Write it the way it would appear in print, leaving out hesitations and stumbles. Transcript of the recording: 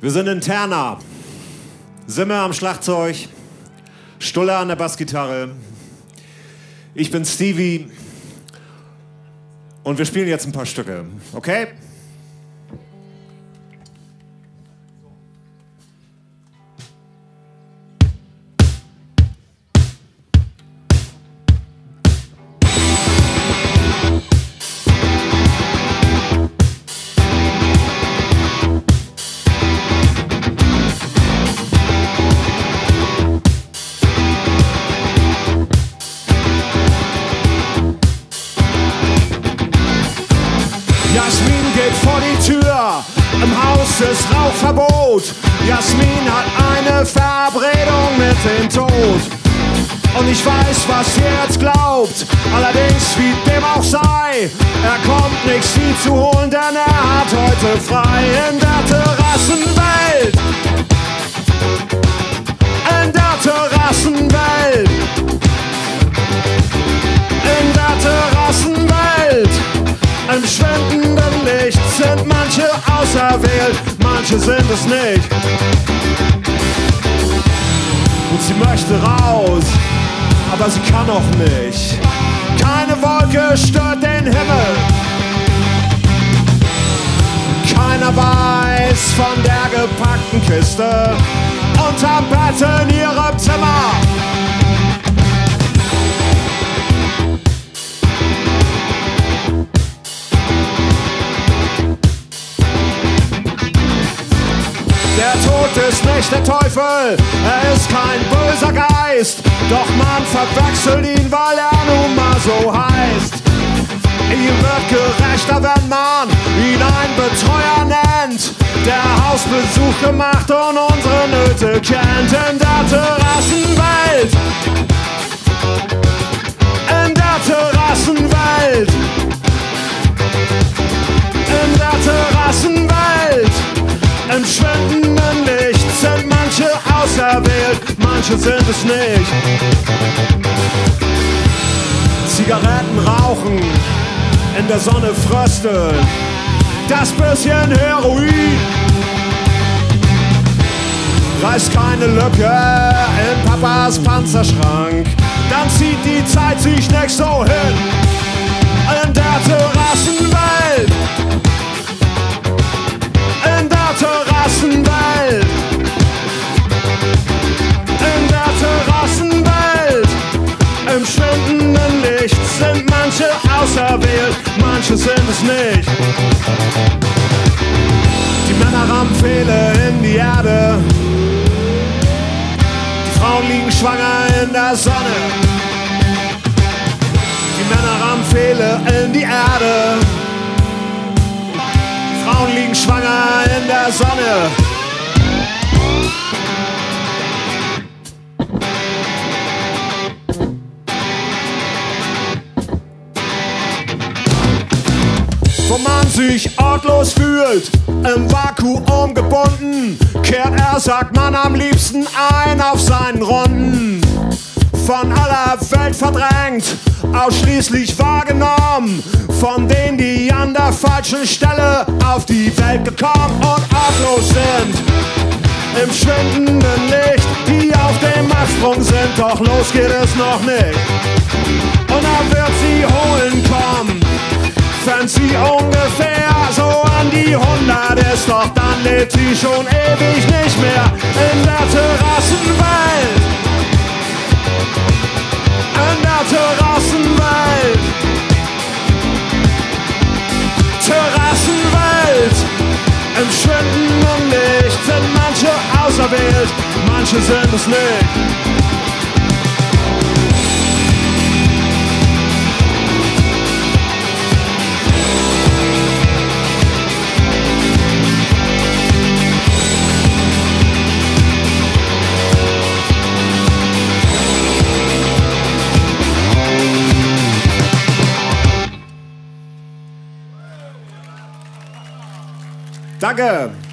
Wir sind interna. Senger am Schlagzeug, Stulle an der Bassgitarre. Ich bin Stevie und wir spielen jetzt ein paar Stücke, okay? Im Haus ist Rauchverbot. Jasmin hat eine Verabredung mit dem Tod. Und ich weiß, was ihr jetzt glaubt. Allerdings, wie dem auch sei, er kommt nichts viel zu holen, denn er hat heute frei. In der Terrassenwelt. In der Terrassenwelt. In der Terrassenwelt. Im schwindenden Licht sind manche auserwählt, manche sind es nicht. Und sie möchte raus, aber sie kann auch nicht. Keine Wolke stört den Himmel. Keiner weiß von der gepackten Kiste unterm Bett in ihrem Zimmer. Der Tod ist nicht der Teufel, er ist kein böser Geist. Doch man verwechselt ihn, weil er nun mal so heißt. Ihm wird gerechter, wenn man ihn einen Betreuer nennt, der Hausbesuch gemacht und unsere Nöte kennt. In der Terrassenwelt. In der Terrassenwelt. In der Terrassenwelt. Im schwindenden Licht sind manche auserwählt, manche sind es nicht. Zigaretten rauchen, in der Sonne frösteln, das bisschen Heroin reißt keine Lücke in Papas Panzerschrank, dann zieht die Zeit sich nicht so hin. In der Terrassenwelt. In der Terrassenwelt. In der Terrassenwelt. Im schwindenden Licht sind manche auserwählt, manche sind es nicht. Die Männer rammen Pfähle in die Erde. Die Frauen liegen schwanger in der Sonne. Die Männer rammen Pfähle in die Erde. Frauen liegen schwanger in der Sonne. Wo man sich ortlos fühlt, im Vakuum gebunden, kehrt er, sagt man, am liebsten ein auf seinen Runden. Von aller Welt verdrängt, ausschließlich wahrgenommen, von denen, die an der falschen Stelle auf die Welt gekommen und arglos sind. Im schwindenden Licht, die auf dem Absprung sind, doch los geht es noch nicht. Und er wird sie holen kommen, wenn sie ungefähr so an die 100 ist, doch dann lebt sie schon ewig nicht mehr in der Terrassenwelt. In der Terrassenwelt. Terrassenwelt. Im schwindenden Licht sind manche auserwählt, manche sind es nicht. Danke.